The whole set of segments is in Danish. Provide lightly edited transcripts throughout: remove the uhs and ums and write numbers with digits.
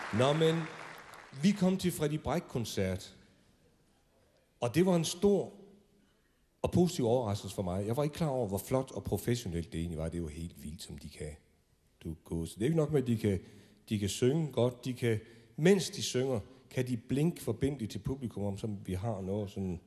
Nå, men vi kom til Freddy Brech-koncert, og det var en stor og positiv overraskelse for mig. Jeg var ikke klar over, hvor flot og professionelt det egentlig var. Det er jo helt vildt, som de kan. Så det er ikke nok med, at de kan synge godt. De kan, mens de synger, kan de blinke forbindeligt til publikum, om som vi har noget sådan.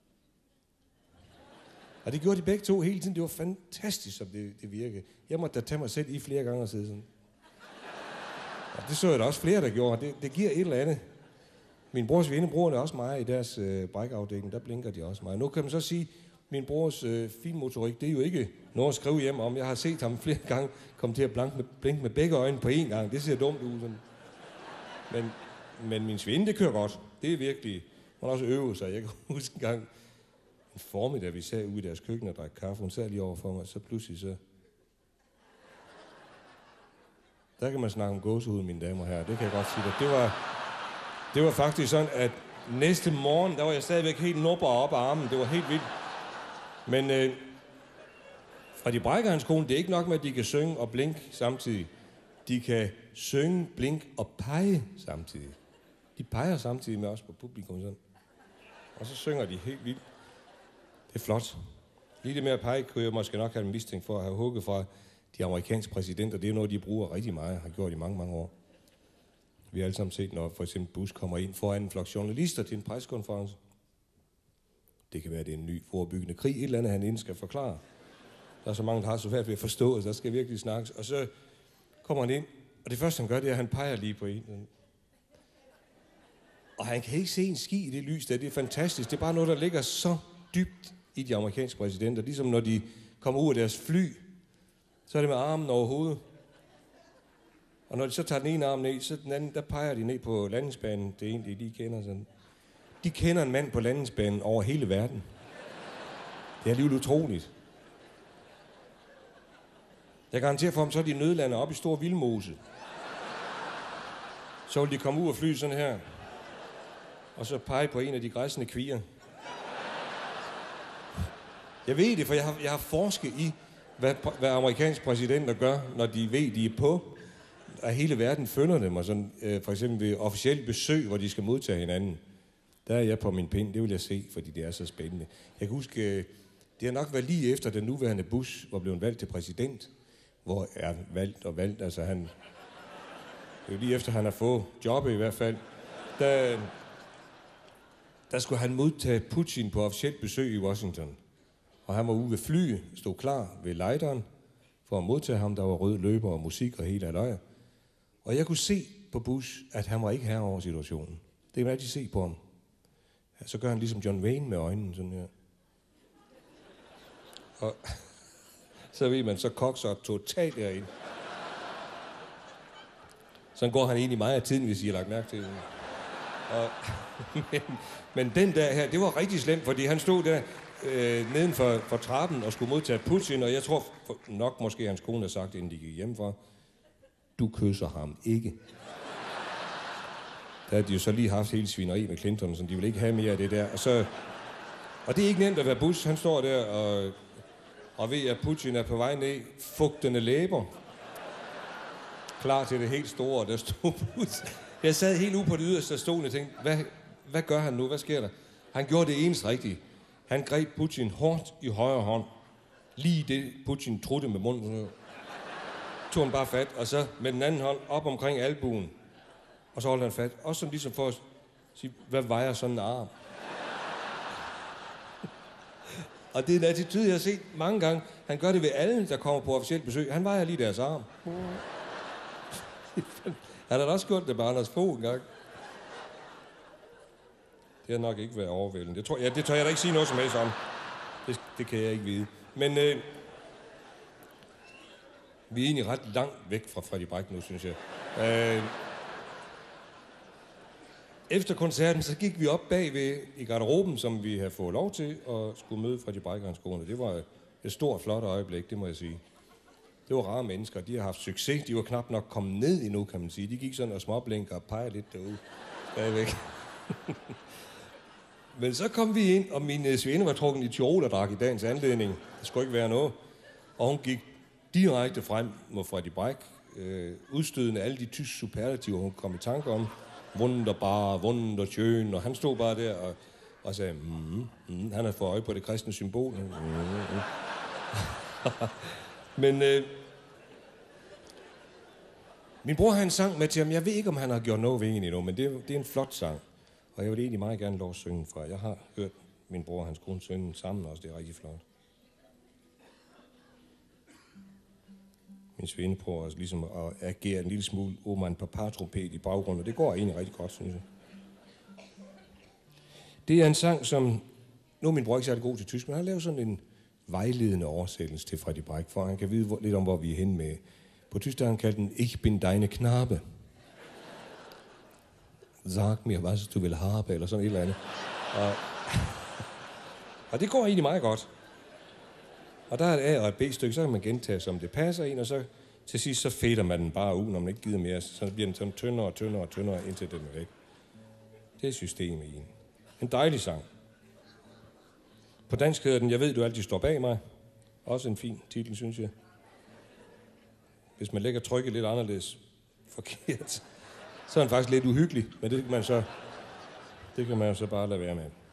Og det gjorde de begge to hele tiden. Det var fantastisk, som det virkede. Jeg måtte da tage mig selv i flere gange og sidde sådan. Og det så jeg da også flere, der gjorde. Det giver et eller andet. Min brors venner bruger det også meget i deres brækafdeling. Der blinker de også meget. Nu kan man så sige, min brors finmotorik, det er jo ikke noget at skrive hjem om. Jeg har set ham flere gange komme til at blinke med begge øjne på én gang. Det ser dumt ud. Sådan. Men min svinde, det kører godt. Det er virkelig. Man også øve sig. Jeg kan huske en gang en formiddag, vi sad ude i deres køkken og drak kaffe. Hun sad lige over for mig, så pludselig så. Der kan man snakke om gåsehud, mine damer og herrer. Det kan jeg godt sige dig. Det var faktisk sådan, at næste morgen, der var jeg stadigvæk helt nubber op af armen. Det var helt vildt. Men Freddy Brech og hans kone, det er ikke nok med, at de kan synge og blinke samtidig. De kan synge, blink og pege samtidig. De peger samtidig med os på publikum sådan. Og så synger de helt vildt. Det er flot. Lige det med at pege, kunne jeg måske nok have en mistænkt for at have hugget fra de amerikanske præsidenter. Det er noget, de bruger rigtig meget, har gjort i mange, mange år. Vi har alle sammen set, når for eksempel Bush kommer ind foran en flok journalister til en pressekonference. Det kan være, det er en ny forebyggende krig, et eller andet, han inden skal forklare. Der er så mange, der har så svært ved at forstå, så der skal virkelig snakkes. Og så kommer han ind, og det første, han gør, det er, at han peger lige på en. Og han kan ikke se en ski i det lys der. Det er fantastisk. Det er bare noget, der ligger så dybt i de amerikanske præsidenter. Ligesom når de kommer ud af deres fly, så er det med armen over hovedet. Og når de så tager den ene arm ned, så den anden, der peger de ned på landingsbanen. Det er en, de lige kender sådan. De kender en mand på landingsbanen over hele verden. Det er alligevel utroligt. Jeg garanterer for dem, så er de nødlander op i Stor Vildmose. Så vil de komme ud og fly sådan her. Og så pege på en af de græssende kvier. Jeg ved det, for jeg har forsket i, hvad amerikanske præsidenter gør, når de ved, de er på. At hele verden følger dem, og sådan, for eksempel ved officielt besøg, hvor de skal modtage hinanden. Der er jeg på min pind, det vil jeg se, fordi det er så spændende. Jeg kan huske, det har nok været lige efter den nuværende Bush var blevet valgt til præsident, hvor er valgt, altså han, det er jo lige efter han har fået jobbet i hvert fald, der skulle han modtage Putin på officielt besøg i Washington. Og han var ude ved flyet, stod klar ved lejderen for at modtage ham, der var rød løber og musik og hele halvøje. Og jeg kunne se på Bush, at han var ikke herre over situationen. Det kan man altid se på ham. Ja, så gør han ligesom John Wayne med øjnene, sådan her. Og så ved man, så kokser totalt derind. Sådan går han egentlig meget af tiden, hvis I har lagt mærke til det. Men den der her, det var rigtig slemt, fordi han stod der neden for trappen og skulle modtage Putin, og jeg tror nok måske hans kone har sagt, inden de gik hjemmefra, du kysser ham ikke. Der havde de jo så lige haft hele svineri med Clinton, så de ville ikke have mere af det der. Og det er ikke nemt at være Bush. Han står der og ved, at Putin er på vej ned, fugtende læber. Klar til det helt store, og der stod Bush. Jeg sad helt ude på det yderste af stolen og tænkte, hvad gør han nu? Hvad sker der? Han gjorde det eneste rigtige. Han greb Putin hårdt i højre hånd. Lige det Putin trutte med munden. Tog han bare fat, og så med den anden hånd op omkring albuen. Og så holdt han fat. Også sådan ligesom for at sige, hvad vejer sådan en arm? Og det er en attitude, jeg har set mange gange. Han gør det ved alle, der kommer på officielt besøg. Han vejer lige deres arm. Han har da også gjort det med Anders Fogh en gang. Det har nok ikke været overvældende. Det tør jeg da ikke sige noget som helst om. Det kan jeg ikke vide. Men vi er egentlig ret langt væk fra Freddy Brech nu, synes jeg. Efter koncerten, så gik vi op bagved i garderoben, som vi havde fået lov til, og skulle møde Freddy Brech og hans kone. Det var et stort, flot øjeblik, det må jeg sige. Det var rare mennesker, de har haft succes. De var knap nok kommet ned endnu, kan man sige. De gik sådan og småblinker og pegede lidt derude. Stadigvæk. Men så kom vi ind, og min svinde var trukket i Tyrolerdragt i dagens anledning. Det skulle ikke være noget. Og hun gik direkte frem mod Freddy Brech, udstødende alle de tyske superlativer, hun kom i tanke om. Wunderbar, wunderschön, og han stod bare der og sagde, han har fået øje på det kristne symbol. Men min bror har en sang med til ham. Jeg ved ikke, om han har gjort noget ved en endnu, men det er en flot sang. Og jeg vil egentlig meget gerne lov at synge fra. Jeg har hørt min bror og hans kone synge sammen også. Det er rigtig flot. Min svinde prøver også ligesom at agere en lille smule Oman Papa-trompet i baggrunden, og det går egentlig rigtig godt, synes jeg. Det er en sang, som... Nu er min bror ikke særlig god til tysk, men han har lavet sådan en vejledende oversættelse til Freddy Breck, for han kan vide lidt om, hvor vi er henne med. På tysk har han kaldt den Ich bin deine Knabe. Sag mir, was du will haben, eller sådan et eller andet. Og det går egentlig meget godt. Og der er et A og et B-stykke, så kan man gentage, som det passer en, og så til sidst så fætter man den bare ud, når man ikke gider mere. Så bliver den sådan tyndere og tyndere og tyndere, indtil den er væk. Det er systemet i en. En dejlig sang. På dansk hedder den, Jeg ved, du altid står bag mig. Også en fin titel, synes jeg. Hvis man lægger trykket lidt anderledes forkert, så er den faktisk lidt uhyggelig, men det kan man så bare lade være med.